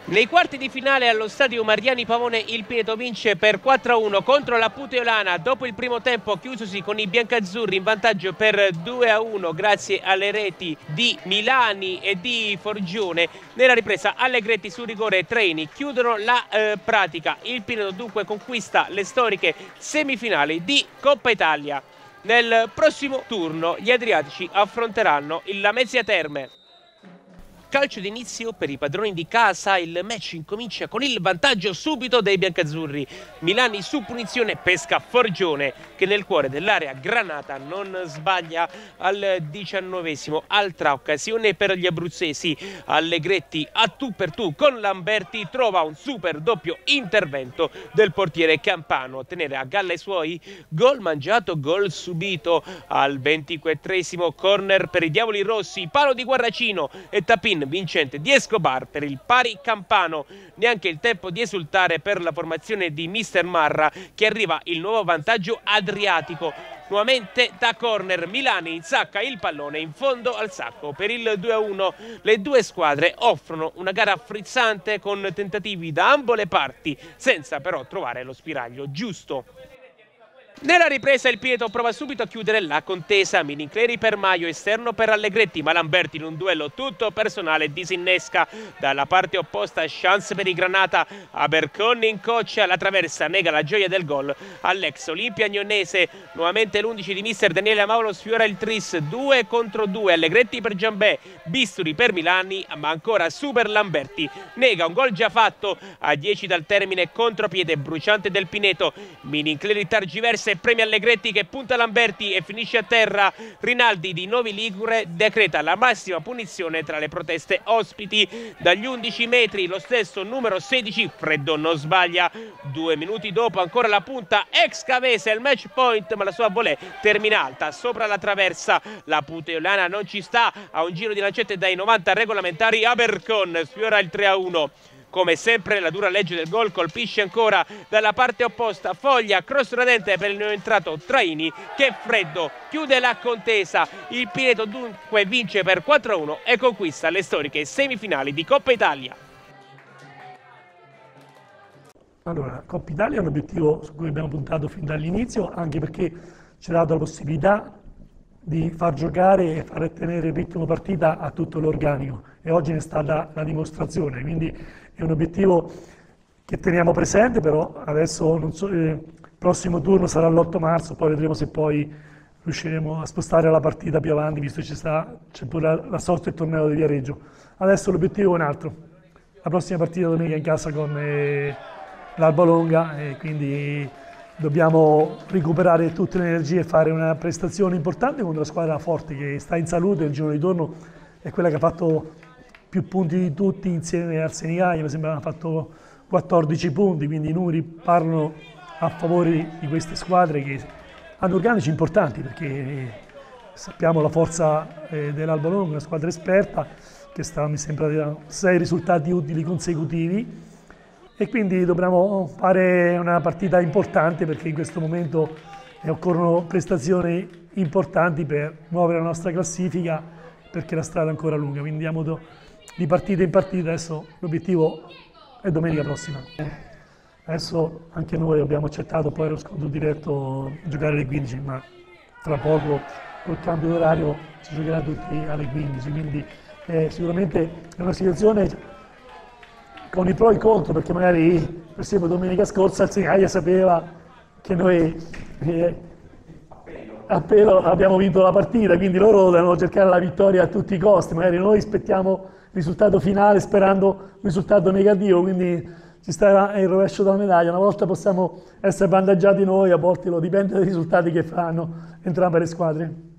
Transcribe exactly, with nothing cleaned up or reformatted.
Nei quarti di finale allo stadio Mariani Pavone il Pineto vince per quattro a uno contro la Puteolana dopo il primo tempo chiusosi con i biancazzurri in vantaggio per due a uno grazie alle reti di Milani e di Forgione. Nella ripresa Allegretti su rigore e Traini chiudono la eh, pratica. Il Pineto dunque conquista le storiche semifinali di Coppa Italia. Nel prossimo turno gli adriatici affronteranno il Lamezia Terme. Calcio d'inizio per i padroni di casa, il match incomincia con il vantaggio subito dei biancazzurri. Milani su punizione pesca Forgione che nel cuore dell'area granata non sbaglia al diciannovesimo. Altra occasione per gli abruzzesi, Allegretti a tu per tu con Lamberti trova un super doppio intervento del portiere Campano a tenere a galla i suoi. Gol mangiato, gol subito al ventiquattresimo, corner per i Diavoli Rossi, palo di Guarracino e Tapin vincente di Escobar per il pari Campano. Neanche il tempo di esultare per la formazione di mister Marra che arriva il nuovo vantaggio adriatico. Nuovamente da corner Milani insacca il pallone in fondo al sacco per il due a uno. Le due squadre offrono una gara frizzante con tentativi da ambo le parti senza però trovare lo spiraglio giusto. Nella ripresa il Pineto prova subito a chiudere la contesa, Minincleri per Maio, esterno per Allegretti, ma Lamberti in un duello tutto personale disinnesca. Dalla parte opposta chance per i Granata, Abercon incoccia la traversa, nega la gioia del gol all'ex Olimpia Agnonese. Nuovamente l'undici di mister Daniele Amaulo sfiora il tris, due contro due, Allegretti per Giambè, Bisturi per Milani, ma ancora super Lamberti. Nega un gol già fatto a dieci dal termine, contropiede bruciante del Pineto, Minincleri targiversa e premia Allegretti che punta Lamberti e finisce a terra. Rinaldi di Novi Ligure decreta la massima punizione tra le proteste ospiti. Dagli undici metri lo stesso numero sedici, Freddo non sbaglia. Due minuti dopo ancora la punta ex Cavese al match point, ma la sua volée termina alta sopra la traversa. La Puteolana non ci sta, a un giro di lancette dai novanta regolamentari Abercon sfiora il tre a uno. Come sempre la dura legge del gol colpisce ancora dalla parte opposta, Foglia, cross radente per il neoentrato Traini che Freddo chiude la contesa. Il Pineto dunque vince per quattro a uno e conquista le storiche semifinali di Coppa Italia. Allora, Coppa Italia è un obiettivo su cui abbiamo puntato fin dall'inizio, anche perché ci ha dato la possibilità di far giocare e far tenere il ritmo partita a tutto l'organico e oggi ne è stata la dimostrazione, quindi è un obiettivo che teniamo presente, però adesso non so, eh, il prossimo turno sarà l'otto marzo, poi vedremo se poi riusciremo a spostare la partita più avanti, visto che c'è pure la, la sorte del torneo di Viareggio. Adesso l'obiettivo è un altro, la prossima partita domenica in casa con eh, l'Alba Longa e quindi dobbiamo recuperare tutte le energie e fare una prestazione importante contro una squadra forte che sta in salute. Il giorno di ritorno è quella che ha fatto più punti di tutti insieme al Senigallia, mi sembra ha fatto quattordici punti, quindi i numeri parlano a favore di queste squadre che hanno organici importanti perché sappiamo la forza eh, dell'Alba Longa, una squadra esperta che sta, mi sembra, da sei risultati utili consecutivi. E quindi dobbiamo fare una partita importante perché in questo momento occorrono prestazioni importanti per muovere la nostra classifica perché la strada è ancora lunga, quindi andiamo di partita in partita. Adesso l'obiettivo è domenica prossima. Adesso anche noi abbiamo accettato poi lo scontro diretto giocare alle quindici, ma tra poco col cambio d'orario si giocherà tutti alle quindici, quindi eh, sicuramente è una situazione con i pro e i contro, perché magari, per esempio, domenica scorsa il Senigallia sapeva che noi eh, a pelo abbiamo vinto la partita, quindi loro devono cercare la vittoria a tutti i costi, magari noi aspettiamo il risultato finale sperando un risultato negativo, quindi ci sta il rovescio della medaglia, una volta possiamo essere vantaggiati noi, a volte lo dipende dai risultati che fanno entrambe le squadre.